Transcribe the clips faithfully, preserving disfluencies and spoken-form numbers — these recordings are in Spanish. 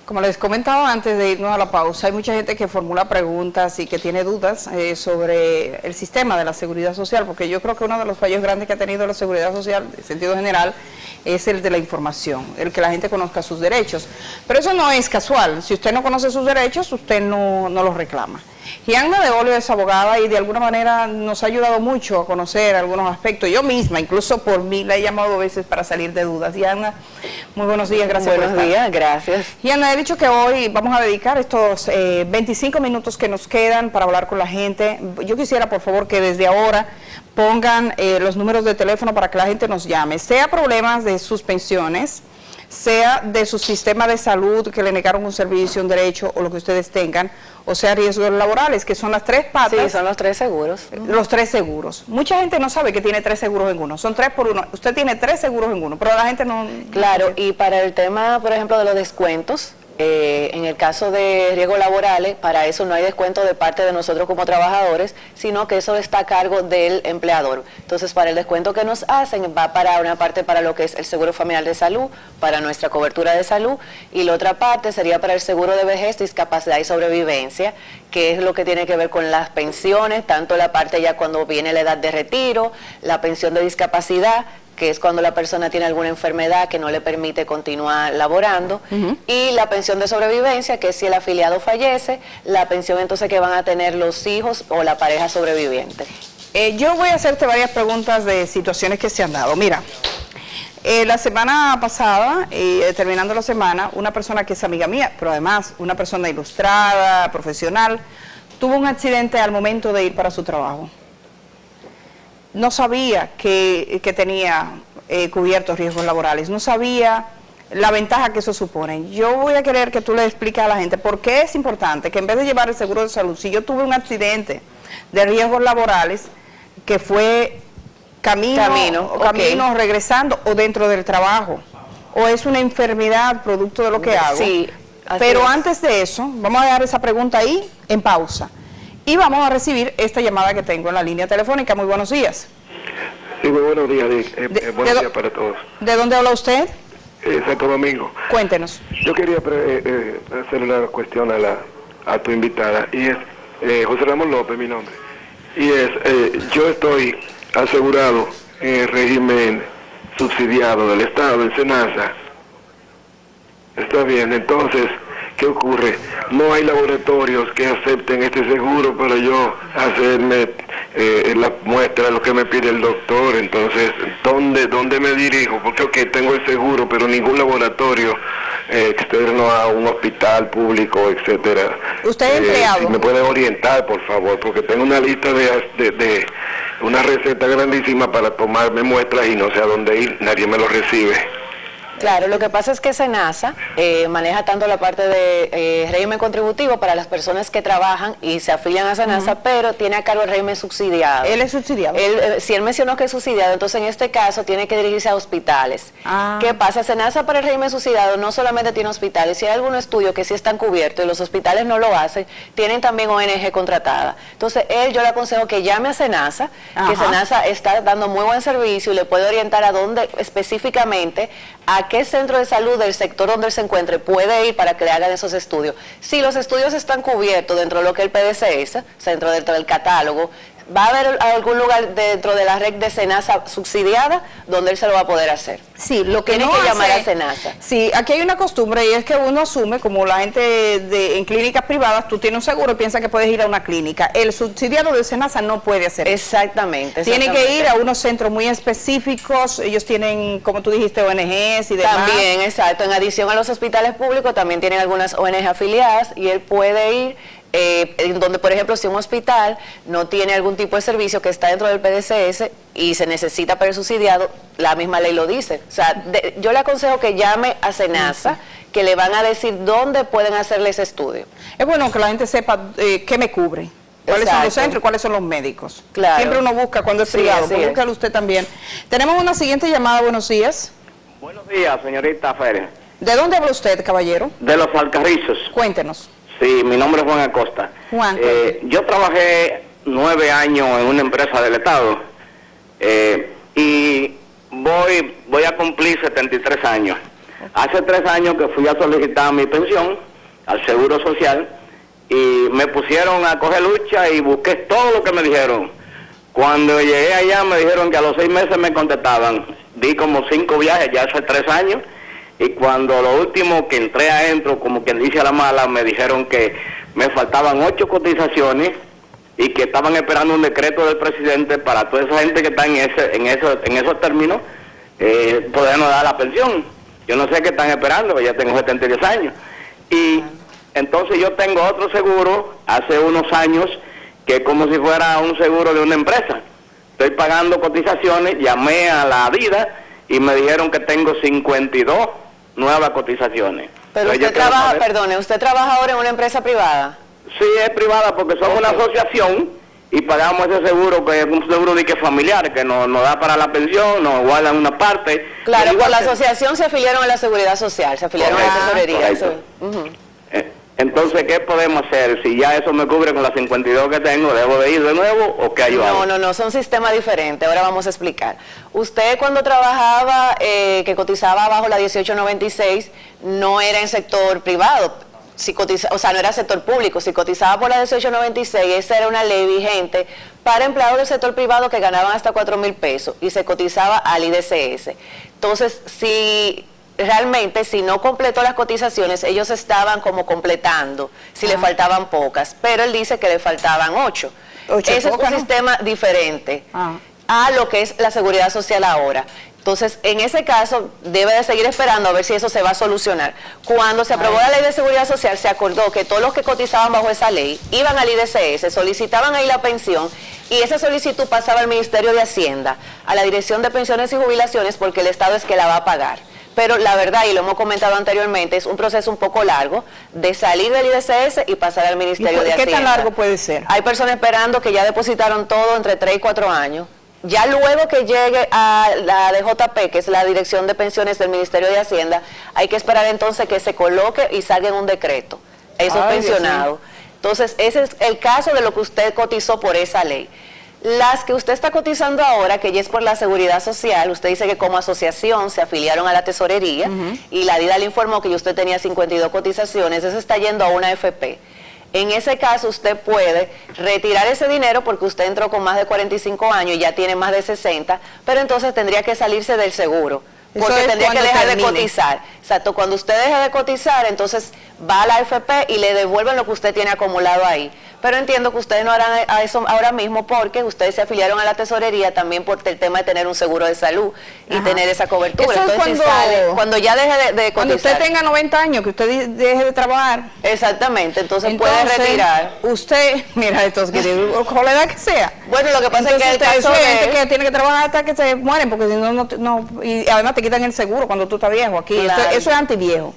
Como les comentaba antes de irnos a la pausa, hay mucha gente que formula preguntas y que tiene dudas eh, sobre el sistema de la seguridad social, porque yo creo que uno de los fallos grandes que ha tenido la seguridad social, en sentido general, es el de la información, el que la gente conozca sus derechos. Pero eso no es casual. Si usted no conoce sus derechos, usted no, no los reclama. Gianna de Olio es abogada y de alguna manera nos ha ayudado mucho a conocer algunos aspectos. Yo misma, incluso por mí, la he llamado a veces para salir de dudas. Gianna, muy buenos días, gracias buenos por estar. días, gracias. Gianna, he dicho que hoy vamos a dedicar estos eh, veinticinco minutos que nos quedan para hablar con la gente. Yo quisiera, por favor, que desde ahora pongan eh, los números de teléfono para que la gente nos llame, sea problemas de sus pensiones, sea de su sistema de salud, que le negaron un servicio, un derecho o lo que ustedes tengan, o sea riesgos laborales, que son las tres patas. Sí, son los tres seguros. Los tres seguros. Mucha gente no sabe que tiene tres seguros en uno, son tres por uno. Usted tiene tres seguros en uno, pero la gente no... Claro, y para el tema, por ejemplo, de los descuentos, Eh, en el caso de riesgos laborales, para eso no hay descuento de parte de nosotros como trabajadores, sino que eso está a cargo del empleador. Entonces, para el descuento que nos hacen, va para una parte para lo que es el seguro familiar de salud, para nuestra cobertura de salud, y la otra parte sería para el seguro de vejez, discapacidad y sobrevivencia, que es lo que tiene que ver con las pensiones, tanto la parte ya cuando viene la edad de retiro, la pensión de discapacidad, que es cuando la persona tiene alguna enfermedad que no le permite continuar laborando, uh-huh. y la pensión de sobrevivencia, que es si el afiliado fallece, la pensión entonces que van a tener los hijos o la pareja sobreviviente. Eh, yo voy a hacerte varias preguntas de situaciones que se han dado. Mira, eh, la semana pasada, eh, terminando la semana, una persona que es amiga mía, pero además una persona ilustrada, profesional, tuvo un accidente al momento de ir para su trabajo. No sabía que, que tenía eh, cubiertos riesgos laborales, no sabía la ventaja que eso supone. Yo voy a querer que tú le expliques a la gente por qué es importante que en vez de llevar el seguro de salud, si yo tuve un accidente de riesgos laborales que fue camino, camino, o camino okay. regresando o dentro del trabajo, o es una enfermedad producto de lo que hago. Sí, pero es. Antes de eso, vamos a dejar esa pregunta ahí en pausa. Y vamos a recibir esta llamada que tengo en la línea telefónica. Muy buenos días. Sí, muy buenos días, Dick. Eh, de, eh, buenos de días para todos. ¿De dónde habla usted? Eh, Santo Domingo. Cuéntenos. Yo quería eh, eh, hacer una cuestión a, la, a tu invitada, y es, eh, José Ramón López, mi nombre, y es, eh, yo estoy asegurado en el régimen subsidiado del Estado, en SENASA. Está bien, entonces, ¿qué ocurre? No hay laboratorios que acepten este seguro para yo hacerme eh, la muestra de lo que me pide el doctor. Entonces, ¿dónde, dónde me dirijo? Porque okay, tengo el seguro, pero ningún laboratorio eh, externo a un hospital público, etcétera. ¿Usted es eh, empleado? Si me puede orientar, por favor, porque tengo una lista de, de, de una receta grandísima para tomarme muestras y no sé a dónde ir, nadie me lo recibe. Claro, lo que pasa es que SENASA eh, maneja tanto la parte de eh, régimen contributivo para las personas que trabajan y se afilian a SENASA, uh-huh. pero tiene a cargo el régimen subsidiado. ¿Él es subsidiado? Él, eh, si él mencionó que es subsidiado, entonces en este caso tiene que dirigirse a hospitales. Ah. ¿Qué pasa? SENASA para el régimen subsidiado no solamente tiene hospitales, si hay algún estudio que sí están cubiertos y los hospitales no lo hacen, tienen también O N G contratada. Entonces él, yo le aconsejo que llame a SENASA, Ajá. que SENASA está dando muy buen servicio y le puede orientar a dónde específicamente, a qué centro de salud del sector donde él se encuentre puede ir para que le hagan esos estudios. Si los estudios están cubiertos dentro de lo que es el P D C S, dentro, dentro del catálogo, va a haber algún lugar dentro de la red de SENASA subsidiada donde él se lo va a poder hacer. Sí, lo que tiene no que hace, llamar a SENASA. Sí, aquí hay una costumbre y es que uno asume, como la gente de, en clínicas privadas, tú tienes un seguro y piensas que puedes ir a una clínica. El subsidiado de SENASA no puede hacer eso. Exactamente, Tiene exactamente. que ir a unos centros muy específicos, ellos tienen, como tú dijiste, O N Ges y demás. También, exacto, en adición a los hospitales públicos también tienen algunas O N G afiliadas y él puede ir Eh, en donde, por ejemplo, si un hospital no tiene algún tipo de servicio que está dentro del P D C S y se necesita para el subsidiado, la misma ley lo dice. O sea, de, yo le aconsejo que llame a SENASA, sí. que le van a decir dónde pueden hacerle ese estudio. Es bueno que la gente sepa eh, qué me cubre. ¿Cuáles Exacto. son los centros y cuáles son los médicos? Claro. Siempre uno busca cuando es sí, privado, pero es. búscalo usted también. Tenemos una siguiente llamada, buenos días. Buenos días, señorita Férez. ¿De dónde habla usted, caballero? De Los Alcarrizos. Cuéntenos. Sí, mi nombre es Juan Acosta. Juan. Eh, yo trabajé nueve años en una empresa del Estado eh, y voy voy a cumplir setenta y tres años. Hace tres años que fui a solicitar mi pensión al Seguro Social y me pusieron a coger lucha y busqué todo lo que me dijeron. Cuando llegué allá me dijeron que a los seis meses me contestaban. Di como cinco viajes ya hace tres años y cuando lo último que entré adentro, como quien dice a la mala, me dijeron que me faltaban ocho cotizaciones y que estaban esperando un decreto del presidente para toda esa gente que está en ese, en eso, en esos términos, eh, podernos dar la pensión. Yo no sé qué están esperando, ya tengo setenta y diez años. Y entonces yo tengo otro seguro hace unos años que es como si fuera un seguro de una empresa. Estoy pagando cotizaciones, llamé a la vida y me dijeron que tengo cincuenta y dos nuevas cotizaciones. Pero Entonces, usted trabaja, perdone, ¿usted trabaja ahora en una empresa privada? Sí, es privada porque somos okay. una asociación y pagamos ese seguro, que es un seguro de que familiar, que nos, nos da para la pensión, nos guardan una parte. Claro, por la que... asociación se afiliaron a la Seguridad Social, se afiliaron correcto, a la tesorería. Eso. Uh-huh. eh, entonces, ¿qué podemos hacer? Si ya eso me cubre con las cincuenta y dos que tengo, ¿debo de ir de nuevo o qué ayuda? No, no, no, son sistemas diferentes, ahora vamos a explicar. Usted cuando trabajaba, eh, que cotizaba bajo la dieciocho noventa y seis, no era en sector privado, si cotiza, o sea, no era sector público, si cotizaba por la dieciocho noventa y seis, esa era una ley vigente para empleados del sector privado que ganaban hasta cuatro mil pesos y se cotizaba al I D C S. Entonces, si realmente, si no completó las cotizaciones, ellos estaban como completando, si ah. le faltaban pocas, pero él dice que le faltaban ocho. ocho Ese poca, es un ¿no? sistema diferente ah. a lo que es la Seguridad Social ahora. Entonces, en ese caso, debe de seguir esperando a ver si eso se va a solucionar. Cuando se aprobó la Ley de Seguridad Social, se acordó que todos los que cotizaban bajo esa ley iban al I D C S, solicitaban ahí la pensión y esa solicitud pasaba al Ministerio de Hacienda, a la Dirección de Pensiones y Jubilaciones, porque el Estado es que la va a pagar. Pero la verdad, y lo hemos comentado anteriormente, es un proceso un poco largo de salir del I D C S y pasar al Ministerio de Hacienda. ¿Qué tan largo puede ser? Hay personas esperando que ya depositaron todo entre tres y cuatro años. Ya luego que llegue a la D J P, que es la Dirección de Pensiones del Ministerio de Hacienda, hay que esperar entonces que se coloque y salga en un decreto esos Ay, pensionados. Entonces, ese es el caso de lo que usted cotizó por esa ley. Las que usted está cotizando ahora, que ya es por la Seguridad Social, usted dice que como asociación se afiliaron a la tesorería uh-huh. y la DIDA le informó que usted tenía cincuenta y dos cotizaciones, eso está yendo a una F P. En ese caso usted puede retirar ese dinero porque usted entró con más de cuarenta y cinco años y ya tiene más de sesenta, pero entonces tendría que salirse del seguro, porque tendría que dejar termine. de cotizar. Exacto, cuando usted deja de cotizar, entonces va a la F P y le devuelven lo que usted tiene acumulado ahí. Pero entiendo que ustedes no harán a eso ahora mismo porque ustedes se afiliaron a la tesorería también por el tema de tener un seguro de salud y Ajá. tener esa cobertura. Eso Entonces, es cuando, si sale, cuando ya deje de, de cotizar. Cuando usted tenga noventa años, que usted deje de trabajar. Exactamente, entonces, entonces puede retirar. Usted, mira, estos que con la edad que sea. Bueno, lo que pasa entonces, es que el caso hay de gente que tiene que trabajar hasta que se mueren porque si no, no, no, y además te quitan el seguro cuando tú estás viejo. Aquí claro. eso, eso es antiviejo.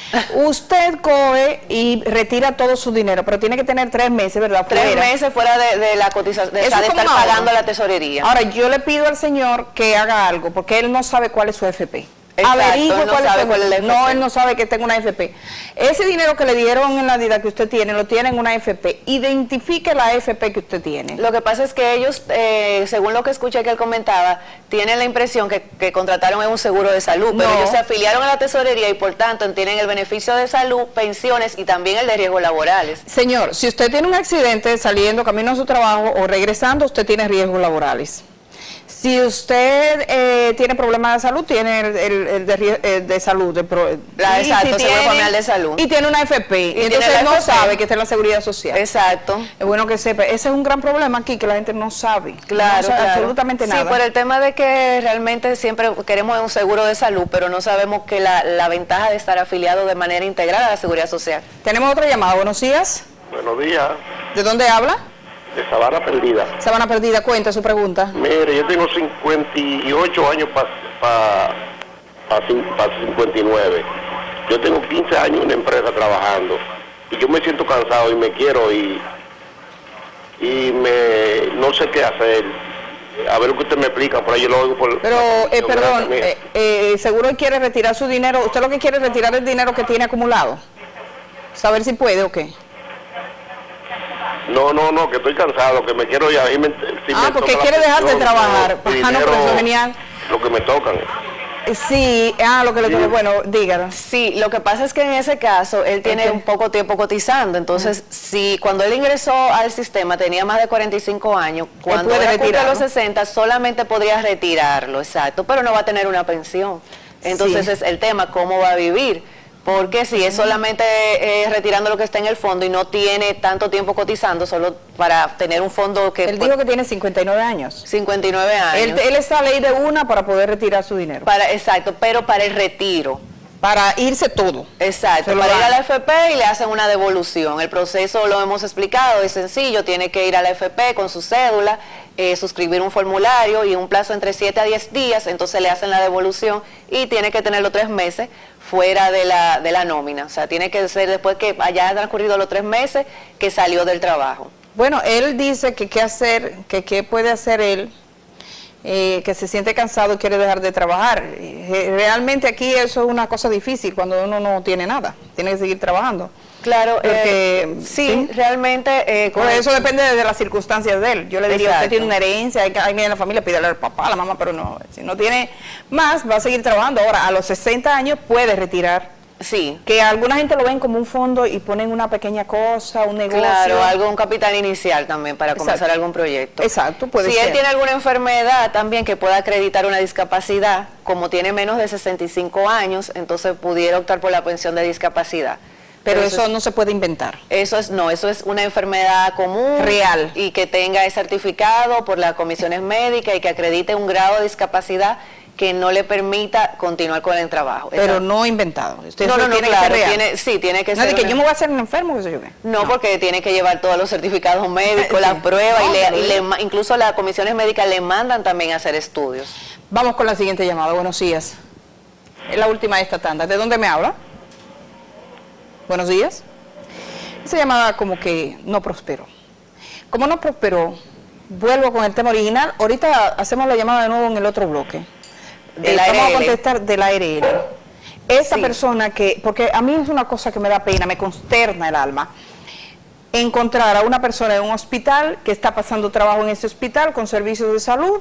Usted coge y retira todo su dinero, pero tiene que tener tres meses, ¿verdad? Tres fuera. meses fuera de, de la cotización, de, de estar pagando a la tesorería. Ahora, yo le pido al señor que haga algo, porque él no sabe cuál es su F P. Exacto, Averigüe no cuál, sabe es cuál es la F P. No, él no sabe que tenga una F P. Ese dinero que le dieron en la vida que usted tiene, lo tiene en una F P. Identifique la F P que usted tiene. Lo que pasa es que ellos, eh, según lo que escuché que él comentaba, tienen la impresión que, que contrataron en un seguro de salud, pero no. ellos se afiliaron a la tesorería y por tanto tienen el beneficio de salud, pensiones y también el de riesgos laborales. Señor, si usted tiene un accidente saliendo camino a su trabajo o regresando, usted tiene riesgos laborales. Si usted eh, tiene problemas de salud, tiene el, el, el, de, el de salud. El pro, la, exacto, si seguro familiar de salud. Y tiene una F P. Y entonces él no F P. sabe que está en la Seguridad Social. Exacto. Es bueno que sepa. Ese es un gran problema aquí, que la gente no sabe. Claro, no sabe claro. absolutamente nada. Sí, por el tema de que realmente siempre queremos un seguro de salud, pero no sabemos que la, la ventaja de estar afiliado de manera integral a la Seguridad Social. Tenemos otra llamada. Buenos días. Buenos días. ¿De dónde habla? De Sabana Perdida. Sabana Perdida, cuenta su pregunta. Mire, yo tengo cincuenta y ocho años para pa, pa, pa cincuenta y nueve. Yo tengo quince años en una empresa trabajando y yo me siento cansado y me quiero y, y me no sé qué hacer. A ver lo que usted me explica, por ahí yo lo oigo por... Pero, eh, perdón, eh, eh, seguro quiere retirar su dinero. ¿Usted lo que quiere es retirar el dinero que tiene acumulado? ¿Saber si puede o qué? No, no, no, que estoy cansado, que me quiero ya... Si ah, me porque quiere dejar de trabajar. Ah, no, pero eso es genial. Lo que me tocan. Sí, ah, lo que le digo, bueno, dígalo. Sí, lo que pasa es que en ese caso él tiene Okay. un poco tiempo cotizando, entonces uh-huh. si cuando él ingresó al sistema tenía más de cuarenta y cinco años, cuando él cumple los sesenta solamente podría retirarlo, exacto, pero no va a tener una pensión. Entonces sí. es el tema, ¿cómo va a vivir? Porque si es solamente eh, retirando lo que está en el fondo y no tiene tanto tiempo cotizando, solo para tener un fondo que... Él dijo que tiene cincuenta y nueve años. cincuenta y nueve años. Él, él está a ley de una para poder retirar su dinero. Para, exacto, pero para el retiro. Para irse todo. Exacto, para ir a la F P y le hacen una devolución. El proceso lo hemos explicado, es sencillo, tiene que ir a la F P con su cédula, eh, suscribir un formulario y un plazo entre siete a diez días, entonces le hacen la devolución y tiene que tenerlo tres meses fuera de la, de la nómina. O sea, tiene que ser después que haya transcurrido los tres meses que salió del trabajo. Bueno, él dice que qué hacer, que qué puede hacer él, eh, que se siente cansado y quiere dejar de trabajar. Eh, realmente aquí eso es una cosa difícil cuando uno no tiene nada, tiene que seguir trabajando. Claro, porque eh, sí, sí, realmente... Eh, pues eso depende de las circunstancias de él. Yo le diría, exacto, usted tiene una herencia, hay alguien en la familia, pídale al papá, a la mamá, pero no, si no tiene más, va a seguir trabajando. Ahora, a los sesenta años puede retirar. Sí. Que alguna gente lo ven como un fondo y ponen una pequeña cosa, un negocio. Claro, algo, un capital inicial también para comenzar Exacto. algún proyecto. Exacto, puede si ser. Si él tiene alguna enfermedad también que pueda acreditar una discapacidad, como tiene menos de sesenta y cinco años, entonces pudiera optar por la pensión de discapacidad. Pero eso es, no se puede inventar. Eso es, no, eso es una enfermedad común. Real. Y que tenga el certificado por las comisiones médicas y que acredite un grado de discapacidad que no le permita continuar con el trabajo. Pero Exacto. no inventado. Usted no, no, no, tiene claro, que ser tiene, sí, tiene que no, ser... No, de que yo me voy a hacer un enfermo, qué sé yo qué. No, no, porque tiene que llevar todos los certificados médicos, las pruebas, no, y, le, y le, incluso las comisiones médicas le mandan también a hacer estudios. Vamos con la siguiente llamada. Buenos días. Es la última de esta tanda. ¿De dónde me habla? Buenos días. Esa llamada como que no prosperó. Como no prosperó, vuelvo con el tema original. Ahorita hacemos la llamada de nuevo en el otro bloque. De la vamos a contestar del A R L. Esta sí. persona que, porque a mí es una cosa que me da pena, me consterna el alma, encontrar a una persona en un hospital que está pasando trabajo en ese hospital con servicios de salud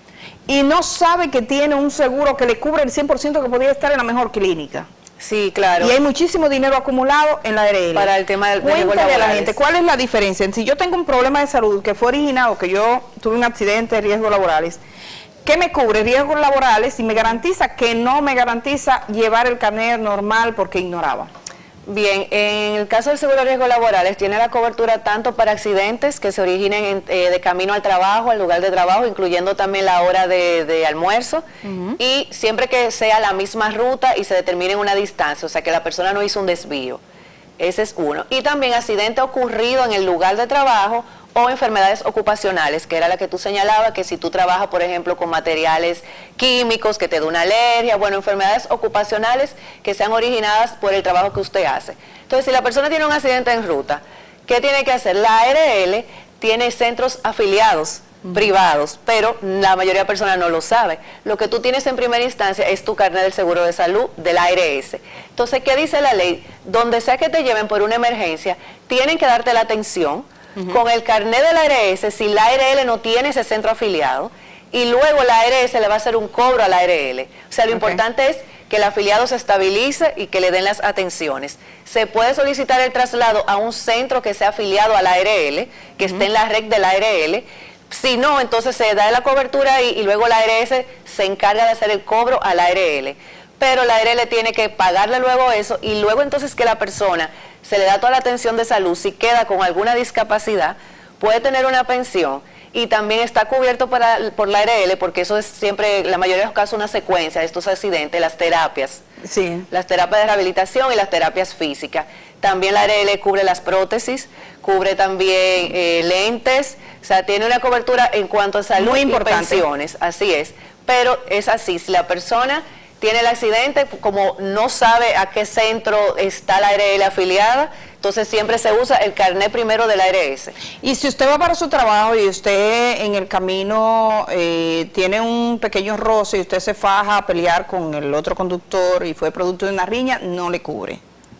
y no sabe que tiene un seguro que le cubre el cien por ciento que podría estar en la mejor clínica. Sí, claro. Y hay muchísimo dinero acumulado en la A R L. Para el tema del Cuéntale a la gente, ¿cuál es la diferencia? Si yo tengo un problema de salud que fue originado, que yo tuve un accidente de riesgos laborales, ¿qué me cubre? Riesgos laborales y me garantiza que no me garantiza llevar el carnet normal porque ignoraba. Bien, en el caso del seguro de riesgos laborales tiene la cobertura tanto para accidentes que se originen en, eh, de camino al trabajo, al lugar de trabajo, incluyendo también la hora de, de almuerzo, uh-huh. y siempre que sea la misma ruta y se determine una distancia, o sea que la persona no hizo un desvío. Ese es uno. Y también accidente ocurrido en el lugar de trabajo o enfermedades ocupacionales, que era la que tú señalabas, que si tú trabajas, por ejemplo, con materiales químicos, que te da una alergia, bueno, enfermedades ocupacionales que sean originadas por el trabajo que usted hace. Entonces, si la persona tiene un accidente en ruta, ¿qué tiene que hacer? La A R L tiene centros afiliados, uh-huh. privados, pero la mayoría de personas no lo sabe. Lo que tú tienes en primera instancia es tu carnet del seguro de salud de la A R S. Entonces, ¿qué dice la ley? Donde sea que te lleven por una emergencia, tienen que darte la atención, Uh-huh. con el carnet de la A R S, si la A R L no tiene ese centro afiliado, y luego la A R S le va a hacer un cobro a la A R L. O sea, lo okay. importante es que el afiliado se estabilice y que le den las atenciones. Se puede solicitar el traslado a un centro que sea afiliado a la A R L, que uh-huh. esté en la red de la A R L. Si no, entonces se da la cobertura y, y luego la A R S se encarga de hacer el cobro a la A R L. Pero la A R L tiene que pagarle luego eso y luego entonces que la persona se le da toda la atención de salud, si queda con alguna discapacidad, puede tener una pensión y también está cubierto para, por la A R L, porque eso es siempre, la mayoría de los casos, una secuencia de estos accidentes, las terapias, sí. las terapias de rehabilitación y las terapias físicas. También la A R L cubre las prótesis, cubre también eh, lentes, o sea, tiene una cobertura en cuanto a salud y pensiones, así es. Pero es así, si la persona tiene el accidente, como no sabe a qué centro está la A R L afiliada, entonces siempre se usa el carnet primero de la A R S. Y si usted va para su trabajo y usted en el camino eh, tiene un pequeño roce y usted se faja a pelear con el otro conductor y fue producto de una riña, no le cubre.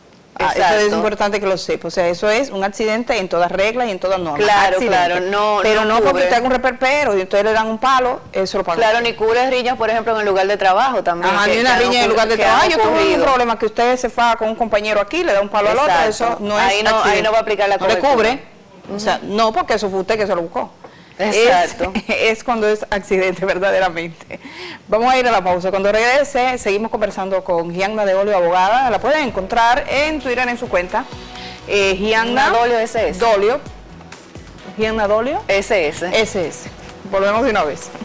Ah, eso es importante que lo sepa. O sea, eso es un accidente en todas reglas y en todas normas. Claro, accidente. claro. No, Pero no, no porque cubre. usted haga un reperpero y entonces le dan un palo, eso lo paga. Claro, ni cubre riñas, por ejemplo, en el lugar de trabajo también. Ajá, que- ni una que han riña en el ocurri- lugar de que han trabajo. Yo tuve un ocurrido. problema que usted se fa con un compañero aquí, le da un palo al otro, Exacto. eso no es Ahí no- ahí accidente. no va a aplicar la No le cobertura. cubre. O sea, no, porque eso fue usted que se lo buscó. Exacto. Es, es cuando es accidente, verdaderamente. Vamos a ir a la pausa. Cuando regrese, seguimos conversando con Gianna de Olio, abogada. La pueden encontrar en Twitter, en su cuenta. Eh, Gianna Dolio S S. Dolio. Gianna Dolio S S. S S. Volvemos de una vez.